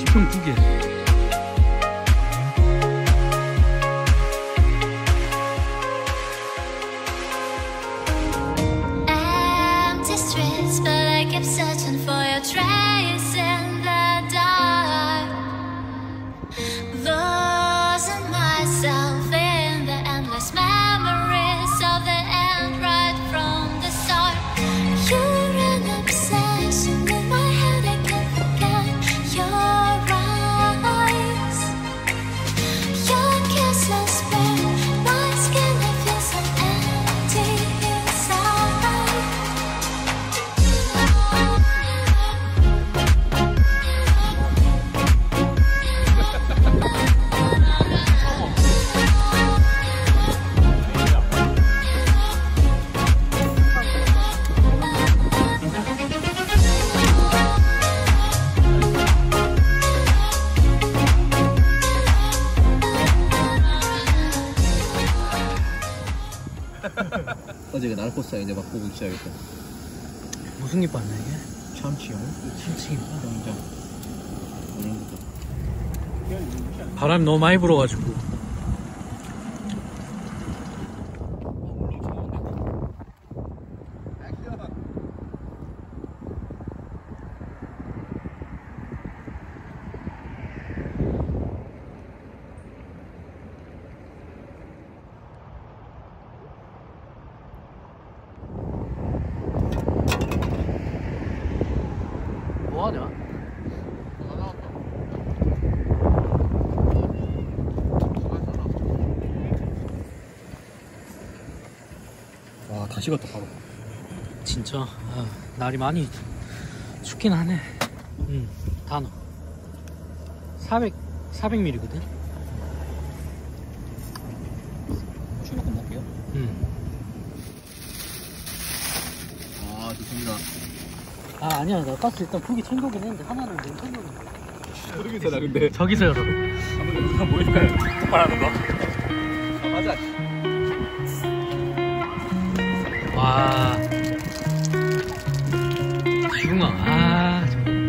물병 2개. Empty streets, but I keep searching for your trace in the dark. Losing myself in the endless memories of the end right from the start. You're an obsession in my head, I can't forget your eyes. Your kisses burn my skin, I feel so empty inside. 어제가 날코스야. 이제 막 보고 있어야겠다. 무슨 김밥이야 이게? 참치요. 참치김밥. 인정. 바람이 너무 많이 불어가지고. 뭐하냐? 와, 다 식었다 바로. 진짜 날이 많이 춥긴 하네. 다 넣어. 400ml거든. 주먹 먹게요. 아, 좋습니다. 아니야, 나 가스 일단 2개 챙겨오긴 했는데 하나는 못 챙겨오긴 해. 여기서 나 근데 저기서 열어. 한번 보여줄까요? 똑바로 하는 거. 맞아. 와, 흉아.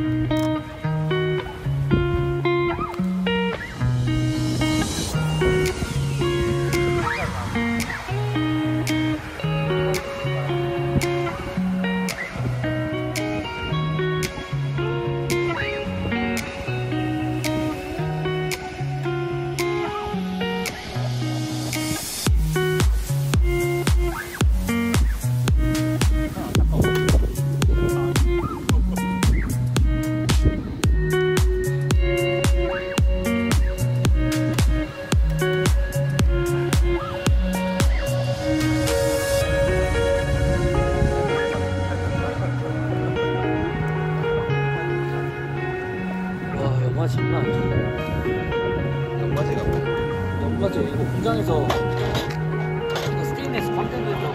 연마지 장난 아니지. 연마제가 뭐야? 연마제 이거 공장에서 이거 스테인리스 광택되더라고.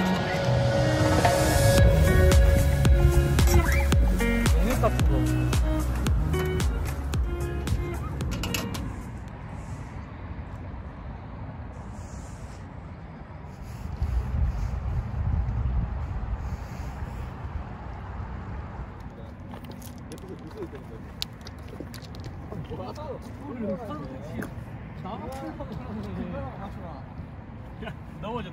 용액 같은 거. 넘어져.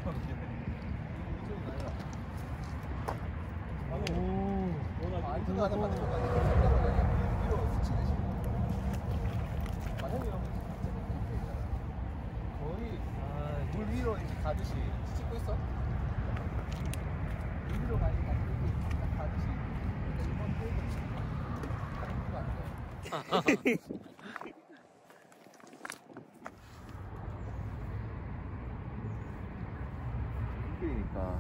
물 위로 이렇게 가듯이 찍고 있어? 물 위로 가듯이 가듯이. 그러니까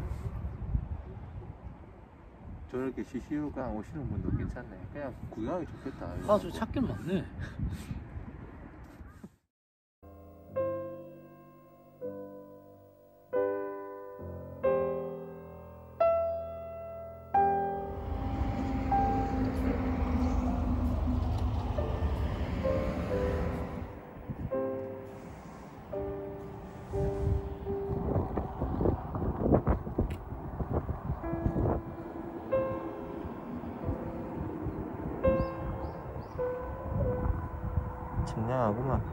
저렇게 시시루강 오시는 분도 괜찮네. 그냥 구경하기 좋겠다. 아, 저 찾긴 많네. 청량하구만.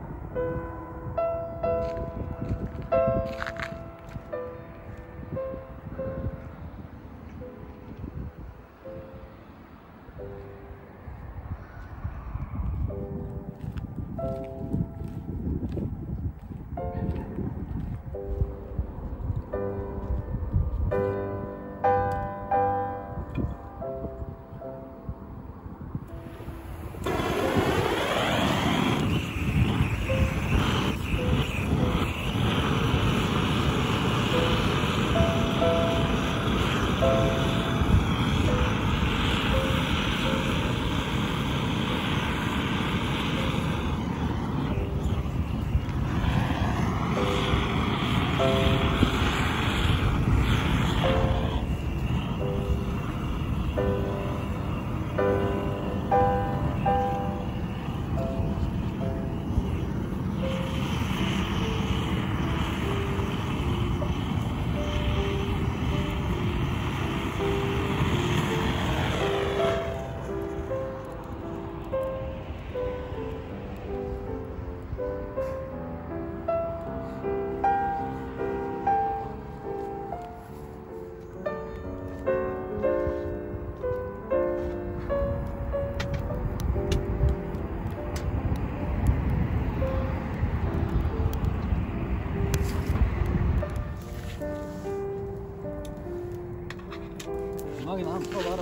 음악이나 한번 틀어봐라.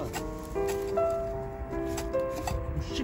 씨.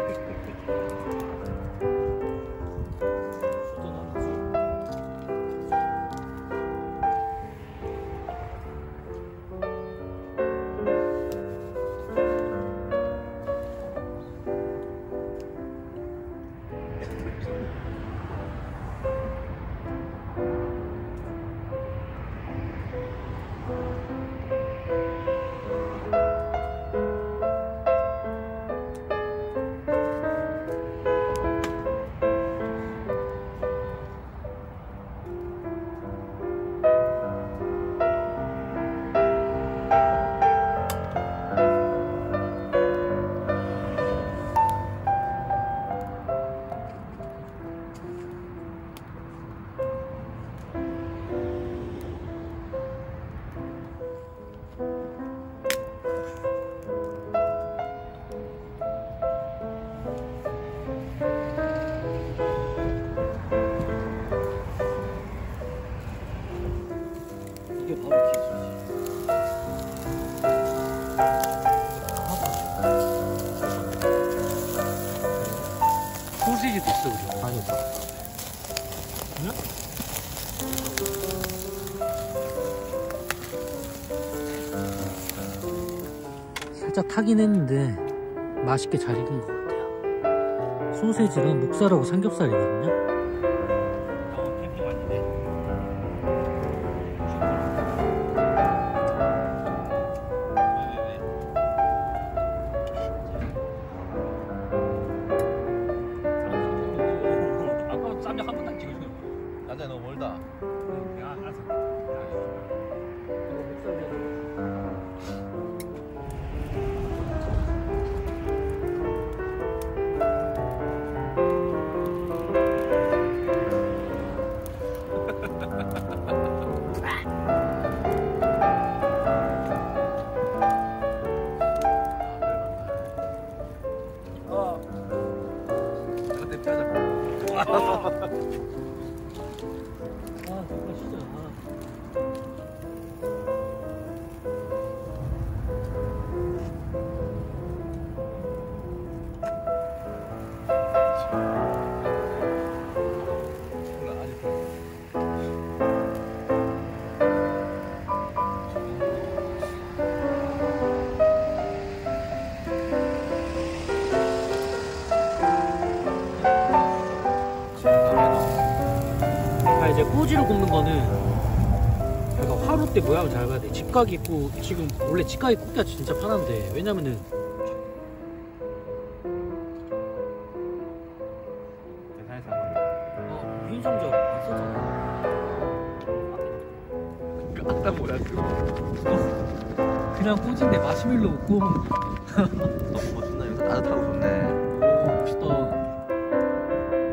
이게 바로 기술이지. 소시지도 있어 우리. 아니 그냥? 살짝 타긴 했는데 맛있게 잘 익은 것 같아요. 소세지랑 목살하고 삼겹살이거든요. 나중에 너무 멀다. 내가 알아서. 정말 진짜. 이제 꼬지를 굽는 거는 그러니까 화로 때 모양을 잘 봐야 돼. 직각이 있고 지금 원래 직각이 굽기가 진짜 편한데 왜냐면은 유인성적 안 썼잖아. 아까 뭐야 그거? 그냥 꼬지인데 마시멜로 구워 먹는 너무 멋있나? 이거 따뜻하고 좋네. 오 멋있다.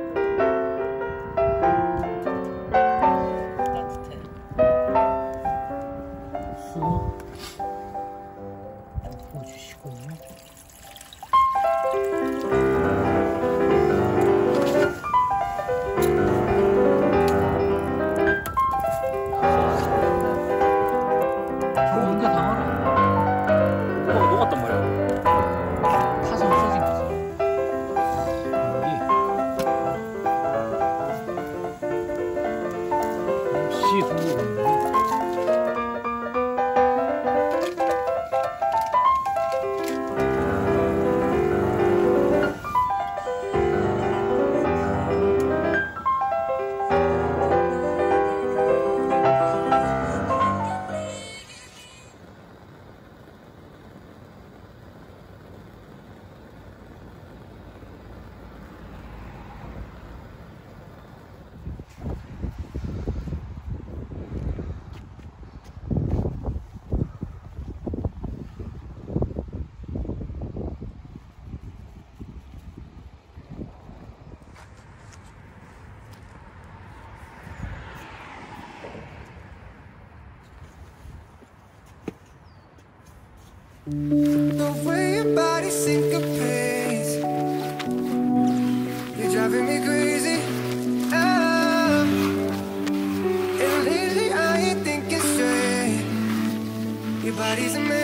The way your body syncopates, you're driving me crazy. Ah, and lately I ain't thinking straight. Your body's amazing.